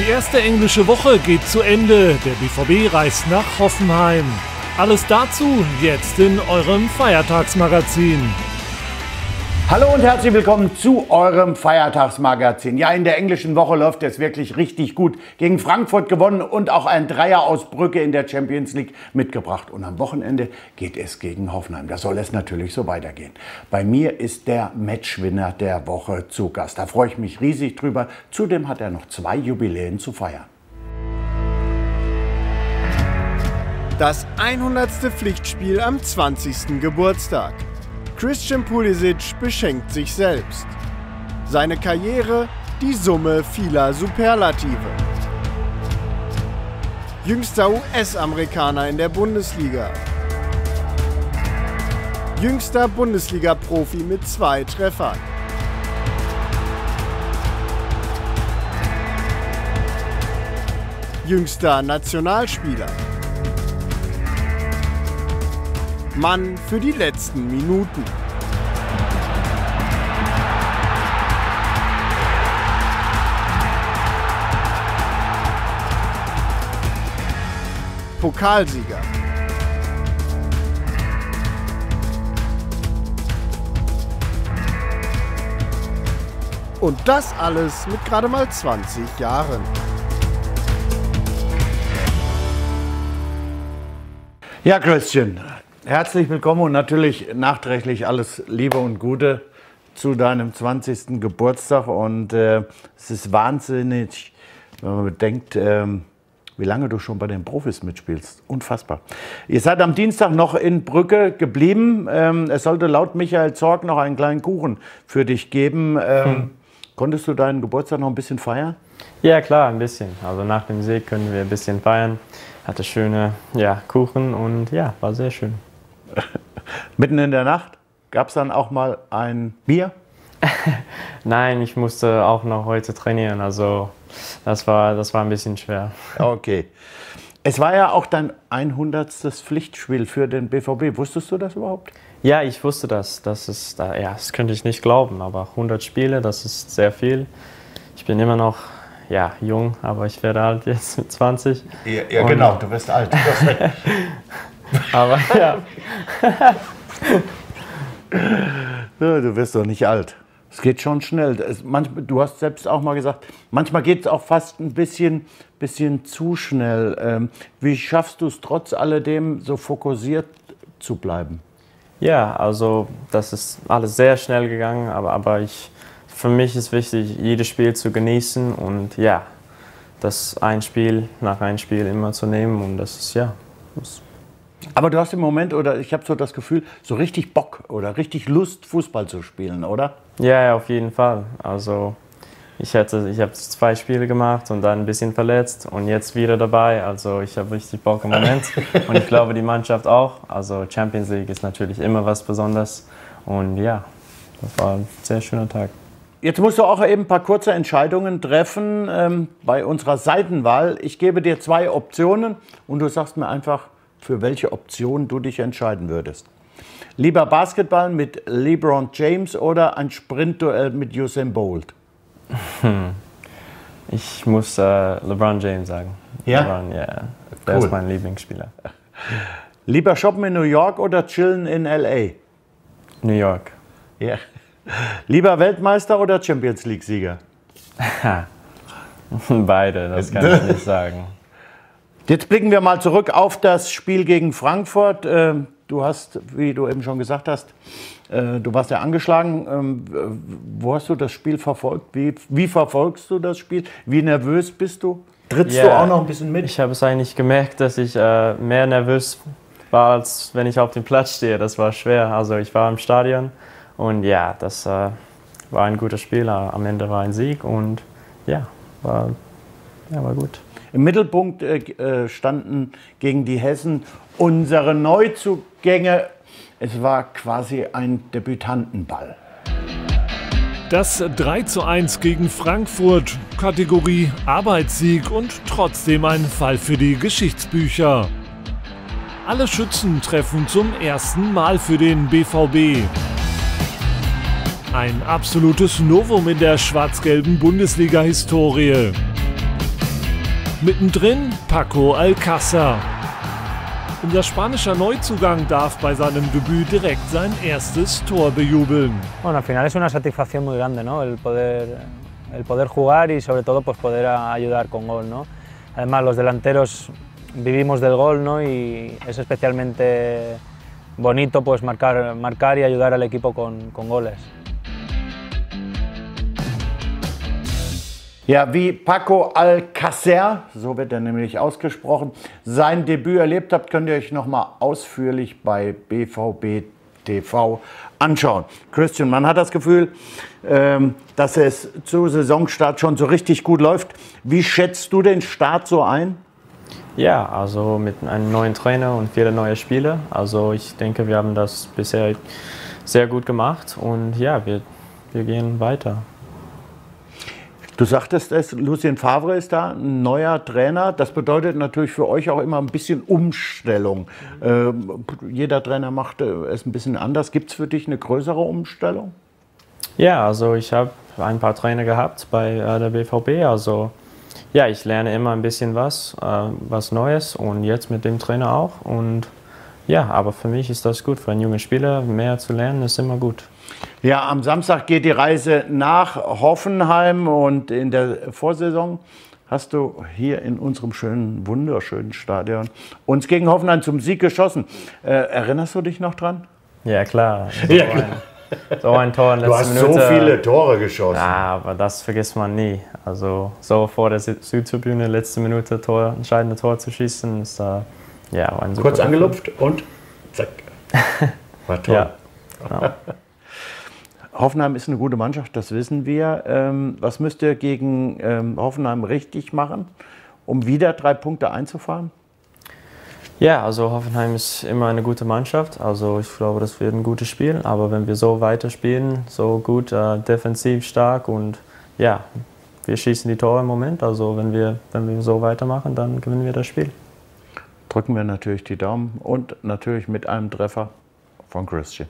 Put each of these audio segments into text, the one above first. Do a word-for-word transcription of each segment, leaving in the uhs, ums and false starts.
Die erste englische Woche geht zu Ende. Der B V B reist nach Hoffenheim. Alles dazu jetzt in eurem Feiertagsmagazin. Hallo und herzlich willkommen zu eurem Feiertagsmagazin. Ja, in der englischen Woche läuft es wirklich richtig gut. Gegen Frankfurt gewonnen und auch ein Dreier aus Brügge in der Champions League mitgebracht. Und am Wochenende geht es gegen Hoffenheim. Da soll es natürlich so weitergehen. Bei mir ist der Matchwinner der Woche zu Gast. Da freue ich mich riesig drüber. Zudem hat er noch zwei Jubiläen zu feiern. Das hundertste Pflichtspiel am zwanzigsten Geburtstag. Christian Pulisic beschenkt sich selbst. Seine Karriere die Summe vieler Superlative. Jüngster U S-Amerikaner in der Bundesliga. Jüngster Bundesliga-Profi mit zwei Treffern. Jüngster Nationalspieler. Mann für die letzten Minuten. Pokalsieger. Und das alles mit gerade mal zwanzig Jahren. Ja, Christian, herzlich willkommen und natürlich nachträglich alles Liebe und Gute zu deinem zwanzigsten Geburtstag. Und äh, es ist wahnsinnig, wenn man bedenkt, äh, wie lange du schon bei den Profis mitspielst. Unfassbar. Ihr seid am Dienstag noch in Brügge geblieben. Ähm, es sollte laut Michael Zorc noch einen kleinen Kuchen für dich geben. Ähm, hm. Konntest du deinen Geburtstag noch ein bisschen feiern? Ja, klar, ein bisschen. Also nach dem Sieg können wir ein bisschen feiern. Hatte schöne ja, Kuchen und ja, war sehr schön. Mitten in der Nacht gab es dann auch mal ein Bier? Nein, ich musste auch noch heute trainieren, also das war, das war ein bisschen schwer. Okay. Es war ja auch dein hundertstes Pflichtspiel für den B V B. Wusstest du das überhaupt? Ja, ich wusste das. Das ist, ja, das könnte ich nicht glauben, aber hundert Spiele, das ist sehr viel. Ich bin immer noch ja, jung, aber ich werde halt jetzt mit zwanzig. Ja, ja genau, du wirst alt. Aber ja. Ja. Du wirst doch nicht alt. Es geht schon schnell. Es, manchmal, du hast selbst auch mal gesagt, manchmal geht es auch fast ein bisschen, bisschen zu schnell. Ähm, wie schaffst du es trotz alledem, so fokussiert zu bleiben? Ja, also das ist alles sehr schnell gegangen, aber, aber ich, für mich ist wichtig, jedes Spiel zu genießen und ja, das ein Spiel nach ein Spiel immer zu nehmen und das ist ja. Das Aber du hast im Moment, oder ich habe so das Gefühl, so richtig Bock oder richtig Lust, Fußball zu spielen, oder? Ja, ja, auf jeden Fall. Also ich, hätte, ich habe zwei Spiele gemacht und dann ein bisschen verletzt und jetzt wieder dabei. Also ich habe richtig Bock im Moment und ich glaube die Mannschaft auch. Also Champions League ist natürlich immer was Besonderes und ja, das war ein sehr schöner Tag. Jetzt musst du auch eben ein paar kurze Entscheidungen treffen ähm, bei unserer Seitenwahl. Ich gebe dir zwei Optionen und du sagst mir einfach, für welche Option du dich entscheiden würdest. Lieber Basketball mit LeBron James oder ein Sprintduell mit Usain Bolt? Hm. Ich muss äh, LeBron James sagen. Ja? LeBron, ja. Der Cool. ist mein Lieblingsspieler. Lieber shoppen in New York oder chillen in L A? New York. Ja. Lieber Weltmeister oder Champions League-Sieger? Beide, das kann ich nicht sagen. Jetzt blicken wir mal zurück auf das Spiel gegen Frankfurt. Du hast, wie du eben schon gesagt hast, du warst ja angeschlagen. Wo hast du das Spiel verfolgt? Wie, wie verfolgst du das Spiel? Wie nervös bist du? Trittst Ja, du auch noch ein bisschen mit? Ich habe es eigentlich gemerkt, dass ich äh, mehr nervös war, als wenn ich auf dem Platz stehe. Das war schwer. Also ich war im Stadion und ja, das äh, war ein guter Spiel. Am Ende war ein Sieg und ja, war, ja, war gut. Im Mittelpunkt äh, standen gegen die Hessen unsere Neuzugänge. Es war quasi ein Debütantenball. Das drei zu eins gegen Frankfurt, Kategorie Arbeitssieg und trotzdem ein Fall für die Geschichtsbücher. Alle Schützen treffen zum ersten Mal für den B V B. Ein absolutes Novum in der schwarz-gelben Bundesliga-Historie. Mittendrin Paco Alcácer. Unser spanischer Neuzugang darf bei seinem Debüt direkt sein erstes Tor bejubeln. Bueno, al final es una satisfacción muy grande, ¿no? El poder, el poder jugar y sobre todo pues poder ayudar con gol, ¿no? Además los delanteros vivimos del gol, ¿no? Y es especialmente bonito pues marcar, marcar y ayudar al equipo con, con goles. Ja, wie Paco Alcácer, so wird er nämlich ausgesprochen, sein Debüt erlebt habt, könnt ihr euch noch mal ausführlich bei B V B T V anschauen. Christian, man hat das Gefühl, ähm, dass es zu Saisonstart schon so richtig gut läuft. Wie schätzt du den Start so ein? Ja, also mit einem neuen Trainer und viele neue Spieler. Also ich denke, wir haben das bisher sehr gut gemacht und ja, wir, wir gehen weiter. Du sagtest es, Lucien Favre ist da, ein neuer Trainer. Das bedeutet natürlich für euch auch immer ein bisschen Umstellung. Ähm, jeder Trainer macht es ein bisschen anders. Gibt es für dich eine größere Umstellung? Ja, also ich habe ein paar Trainer gehabt bei äh, der B V B. Also ja, ich lerne immer ein bisschen was, äh, was Neues und jetzt mit dem Trainer auch. Und ja, aber für mich ist das gut. Für einen jungen Spieler mehr zu lernen ist immer gut. Ja, am Samstag geht die Reise nach Hoffenheim und in der Vorsaison hast du hier in unserem schönen, wunderschönen Stadion uns gegen Hoffenheim zum Sieg geschossen. Äh, erinnerst du dich noch dran? Ja, klar. So, Ja, ein, so ein Tor in Du letzter hast Minute. so viele Tore geschossen. Ja, aber das vergisst man nie. Also so vor der Süd- Südtribüne letzte Minute Tor, entscheidende Tor zu schießen, ist da ja ein super. Kurz angelupft und zack. War toll. Ja, genau. Hoffenheim ist eine gute Mannschaft, das wissen wir. Ähm, was müsst ihr gegen ähm, Hoffenheim richtig machen, um wieder drei Punkte einzufahren? Ja, also Hoffenheim ist immer eine gute Mannschaft. Also ich glaube, das wird ein gutes Spiel. Aber wenn wir so weiterspielen, so gut, äh, defensiv stark und ja, wir schießen die Tore im Moment. Also wenn wir, wenn wir so weitermachen, dann gewinnen wir das Spiel. Drücken wir natürlich die Daumen und natürlich mit einem Treffer von Christian.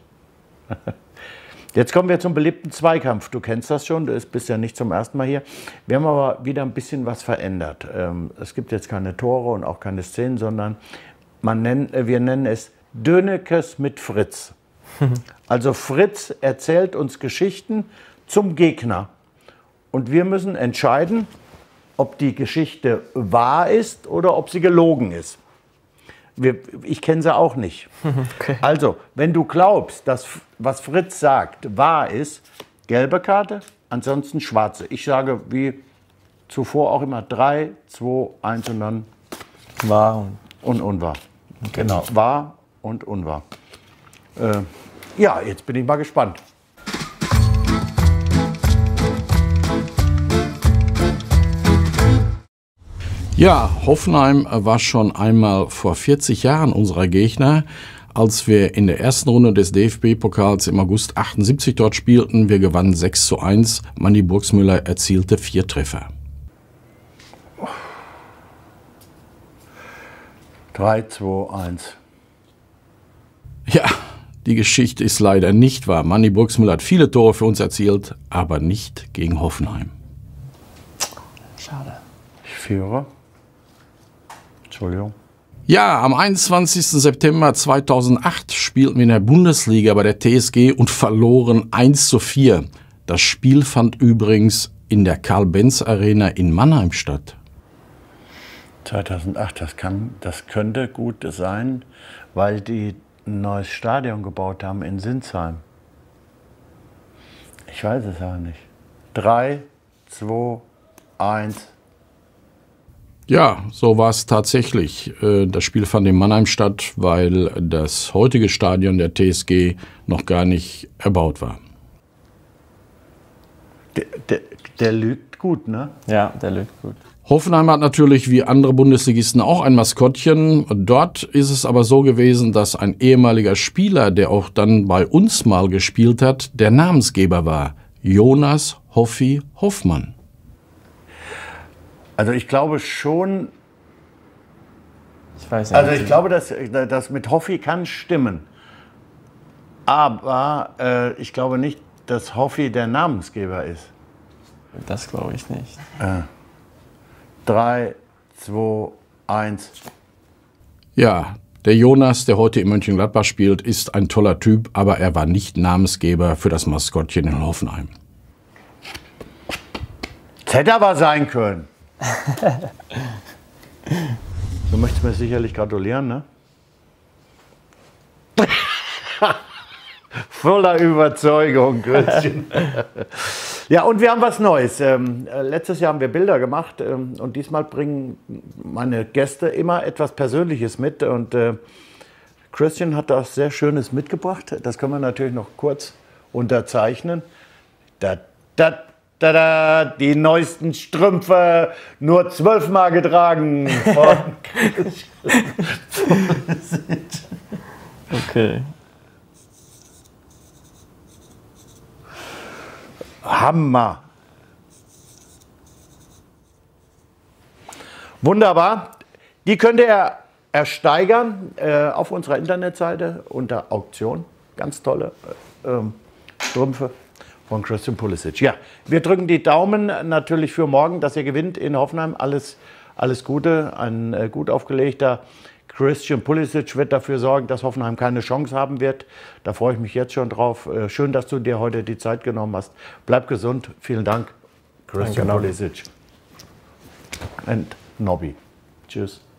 Jetzt kommen wir zum beliebten Zweikampf. Du kennst das schon, du bist ja nicht zum ersten Mal hier. Wir haben aber wieder ein bisschen was verändert. Es gibt jetzt keine Tore und auch keine Szenen, sondern man nennt, wir nennen es Dönekes mit Fritz. Also Fritz erzählt uns Geschichten zum Gegner. Und wir müssen entscheiden, ob die Geschichte wahr ist oder ob sie gelogen ist. Wir, ich kenne sie auch nicht. Okay. Also, wenn du glaubst, dass was Fritz sagt wahr ist, gelbe Karte, ansonsten schwarze. Ich sage wie zuvor auch immer drei, zwei, eins und dann Wahr und und unwahr. Genau, wahr und unwahr. Äh, ja, jetzt bin ich mal gespannt. Ja, Hoffenheim war schon einmal vor vierzig Jahren unserer Gegner, als wir in der ersten Runde des D F B-Pokals im August achtundsiebzig dort spielten. Wir gewannen sechs zu eins. Manni Burgsmüller erzielte vier Treffer. drei, zwei, eins. Ja, die Geschichte ist leider nicht wahr. Manni Burgsmüller hat viele Tore für uns erzielt, aber nicht gegen Hoffenheim. schade. Ich führe. Entschuldigung. Ja, am einundzwanzigsten September zweitausendacht spielten wir in der Bundesliga bei der T S G und verloren eins zu vier. Das Spiel fand übrigens in der Karl-Benz-Arena in Mannheim statt. zweitausendacht, das, kann, das könnte gut sein, weil die ein neues Stadion gebaut haben in Sinsheim. Ich weiß es aber nicht. drei, zwei, eins. Ja, so war es tatsächlich. Das Spiel fand in Mannheim statt, weil das heutige Stadion der T S G noch gar nicht erbaut war. Der, der, der lügt gut, ne? Ja, der lügt gut. Hoffenheim hat natürlich wie andere Bundesligisten auch ein Maskottchen. Dort ist es aber so gewesen, dass ein ehemaliger Spieler, der auch dann bei uns mal gespielt hat, der Namensgeber war. Jonas Hoffi Hoffmann. Also ich glaube schon, Ich weiß ja also nicht. ich glaube, dass das mit Hoffi kann stimmen. Aber äh, ich glaube nicht, dass Hoffi der Namensgeber ist. Das glaube ich nicht. drei, zwei, eins. Ja, der Jonas, der heute in Mönchengladbach spielt, ist ein toller Typ, aber er war nicht Namensgeber für das Maskottchen in Hoffenheim. Das hätte aber sein können. Du möchtest mir sicherlich gratulieren, ne? Voller Überzeugung, Christian. Ja, und wir haben was Neues. Ähm, äh, letztes Jahr haben wir Bilder gemacht ähm, und diesmal bringen meine Gäste immer etwas Persönliches mit. Und äh, Christian hat da sehr Schönes mitgebracht. Das können wir natürlich noch kurz unterzeichnen. Da, da, da, da, die neuesten Strümpfe, nur zwölfmal getragen von Christian. Okay. Hammer. Wunderbar. Die könnt ihr ersteigern äh, auf unserer Internetseite unter Auktion. Ganz tolle äh, ähm, Strümpfe von Christian Pulisic. Ja, wir drücken die Daumen natürlich für morgen, dass ihr gewinnt in Hoffenheim. Alles, alles Gute. Ein äh, gut aufgelegter Christian Pulisic wird dafür sorgen, dass Hoffenheim keine Chance haben wird. Da freue ich mich jetzt schon drauf. Schön, dass du dir heute die Zeit genommen hast. Bleib gesund. Vielen Dank, Christian Pulisic. Und Nobby. Tschüss.